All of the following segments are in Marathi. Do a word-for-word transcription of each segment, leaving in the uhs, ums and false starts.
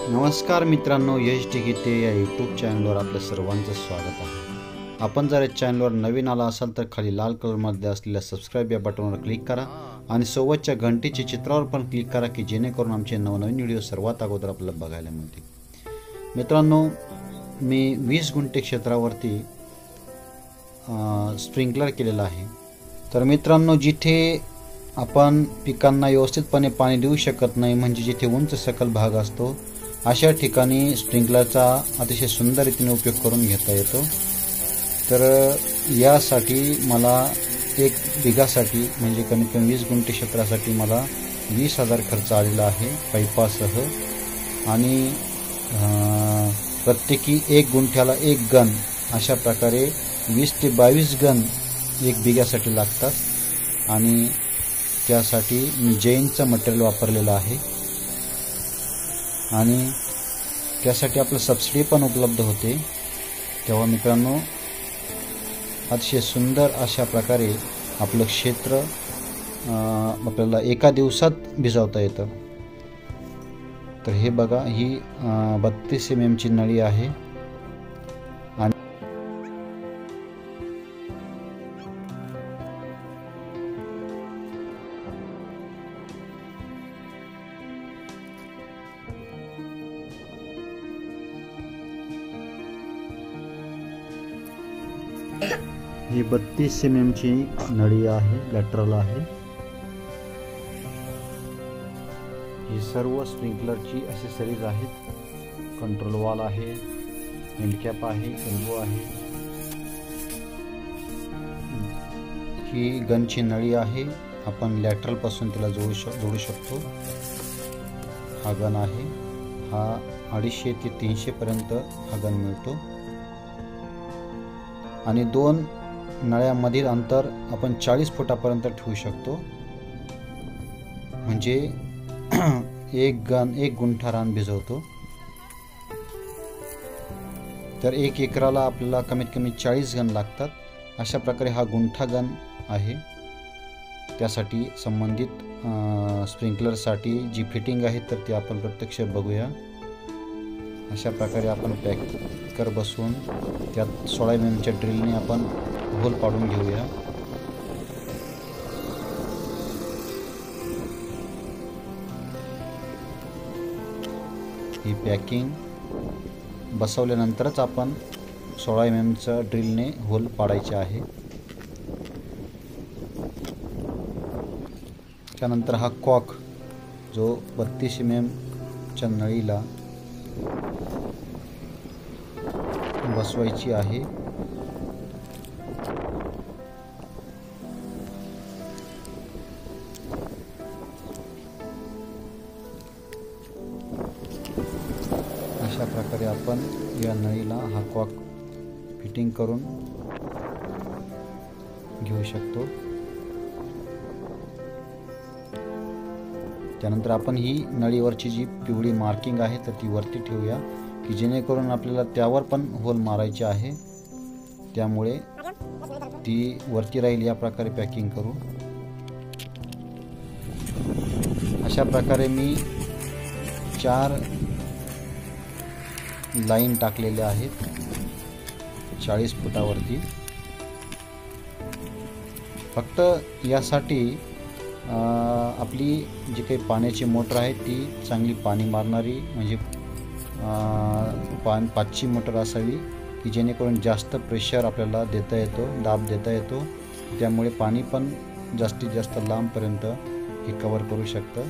नमस्कार मित्रांनो, यश टिकिटे या यूट्यूब चॅनलवर आपल्या सर्वांचं स्वागत आहे। आपण जर या चॅनलवर नवीन आला असाल तर खाली लाल कलरमध्ये असलेल्या सबस्क्राईब या बटनवर क्लिक करा आणि सोबतच्या घंटीच्या चित्रावर पण क्लिक करा की जेणेकरून आमचे नवनवीन व्हिडिओ सर्वात अगोदर आपल्याला बघायला मिळतील। मित्रांनो, मी वीस गुंठे क्षेत्रावरती स्प्रिंकलर केलेला आहे। तर मित्रांनो, जिथे आपण पिकांना व्यवस्थितपणे पाणी देऊ शकत नाही, म्हणजे जिथे उंच सकल भाग असतो, अशा ठिकाणी स्प्रिंकलरचा अतिशय सुंदर रीतीने उपयोग करून घेता येतो। तर यासाठी मला एक बिघासाठी म्हणजे कमीत कमी वीस गुंठे क्षेत्रासाठी मला वीस हजार खर्च आलेला आहे पाईपासह। आणि प्रत्येकी एक गुंठ्याला एक गन अशा प्रकारे वीस ते बावीस गन एक बिघासाठी लागतात आणि त्यासाठी मी जैनचं मटेरियल वापरलेलं आहे आणि त्यासाठी आपलं सबसिडी पण उपलब्ध होते। तेव्हा मित्रांनो, अतिशय सुंदर अशा प्रकारे आपलं क्षेत्र आपल्याला एका दिवसात भिजवता येतं। तर हे बघा, ही बत्तीस एम एम ची नळी आहे आणि ही बत्तीस एम एम ची नळी आहे, लॅटरल आहे। ही सर्व स्प्रिंकलरची ॲक्सेसरीज आहेत। कंट्रोल वॉल आहे, हँडकॅप आहे, एल्बो आहे। ही गनची नळी आहे, आपण लॅटरल पासून तिला जोडू शक जोडू शकतो। हा गन आहे, हा अडीचशे ते तीनशे पर्यंत हा गन मिळतो आणि दोन नळ्यामधील अंतर आपण चाळीस फुटापर्यंत ठेवू शकतो, म्हणजे एक गन एक गुंठा रान भिजवतो। तर एक एकराला आपल्याला कमीत कमी चाळीस गन लागतात। अशा प्रकारे हा गुंठा गन आहे। त्यासाठी संबंधित स्प्रिंकलरसाठी जी फिटिंग आहे तर ती आपण प्रत्यक्ष बघूया। अशा प्रकारे आपण पॅकर बसवून त्यात सोळा एम एमच्या ड्रिलने आपण होल पाडून घेऊया। ही पॅकिंग बसवल्यानंतरच आपण सोळा एम एमच्या ड्रिलने होल पाडायचे आहे। त्यानंतर हा कॉक जो बत्तीस एम एमच्या नळीला बसवायची आहे। अशा प्रकारे आपण या नळीला हा कॉक फिटिंग करून घेऊ शकतो। त्यानंतर आपण ही नळीवरची जी पिवळी मार्किंग आहे तर ती वरती ठेवूया की जेणेकरून आपल्याला त्यावर पण होल मारायचे आहे, त्यामुळे ती वरती राहील। या प्रकारे पॅकिंग करू। अशा प्रकारे मी चार लाईन टाकलेल्या आहेत चाळीस फुटावरती। फक्त यासाठी आपली जी काही पाण्याची मोटर आहे ती चांगली पाणी मारणारी, म्हणजे पान पाचची मोटर असावी की जेणेकरून जास्त प्रेशर आपल्याला देता येतो, दाब देता येतो। त्यामुळे पाणी पण जास्तीत जास्त लांबपर्यंत हे कव्हर करू शकतं।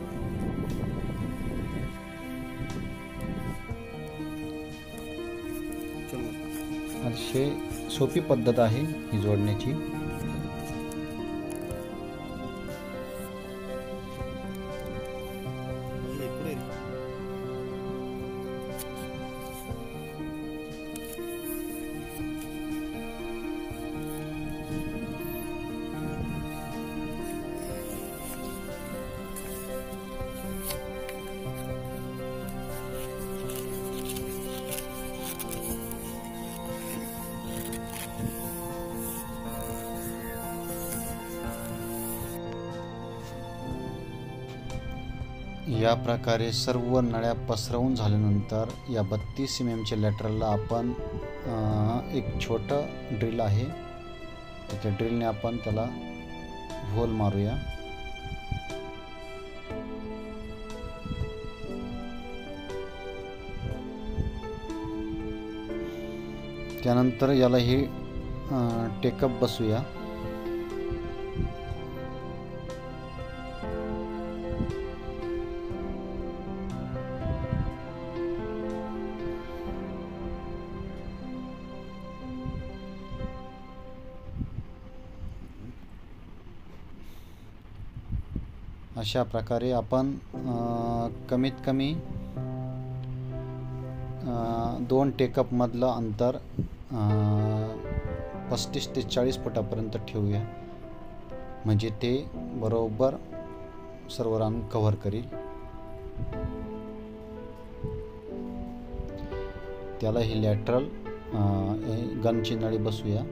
अतिशय सोपी पद्धत आहे ही जोडण्याची। या प्रकारे सर्व नळ्या पसरवून झाल्यानंतर या बत्तीस एम एमच्या लॅटरलला आपण एक छोटं ड्रिल आहे, त्या ड्रिलने आपण त्याला होल मारूया. त्यानंतर याला ही टेकअप बसूया. अशा प्रकारे आपण कमीत कमी दोन टेकअप मधलं अंतर पस्तीस ते चाळीस फुटापर्यंत ठेवूया, म्हणजे ते बरोबर सर्व रान कव्हर करेल. त्याला ही लॅटरल गनची नळी बसूया.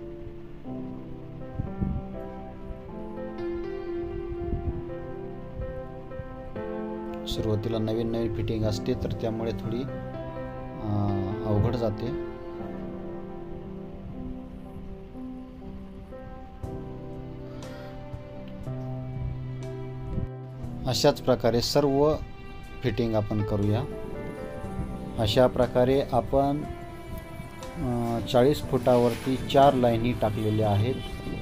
सुरुवातीला नवीन नवीन फिटिंग असते तर त्यामुळे थोडी अवघड जाते. अशाच प्रकारे सर्व फिटिंग आपण करूया. अशा प्रकारे आपण चाळीस फुटावरती चार लाईनी टाकलेल्या आहेत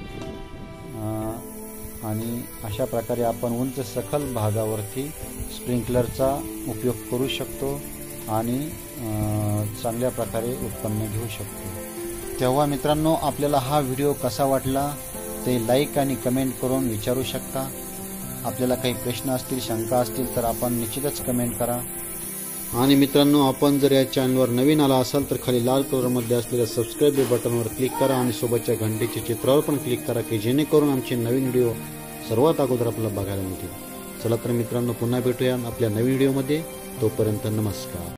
आणि अशा प्रकारे आपण उंच सखल भागावरती स्प्रिंकलरचा उपयोग करू शकतो आणि चांगल्या प्रकारे उत्पन्न घेऊ शकतो. तेव्हा मित्रांनो, आपल्याला हा व्हिडिओ कसा वाटला ते लाईक आणि कमेंट करून विचारू शकता. आपल्याला काही प्रश्न असतील, शंका असतील तर आपण निश्चितच कमेंट करा. आणि मित्रांनो, आपण जर या चॅनलवर नवीन आला असाल तर खाली लाल कलरमध्ये असलेल्या सबस्क्राईब बटनवर क्लिक करा आणि सोबतच्या घंटेच्या चित्रावर पण क्लिक करा की जेणेकरून आमचे नवीन व्हिडिओ सर्वात अगोदर आपल्याला बघायला मिळतील. चला तर मित्रांनो, पुन्हा भेटूया आपल्या नवीन व्हिडिओमध्ये. तोपर्यंत नमस्कार.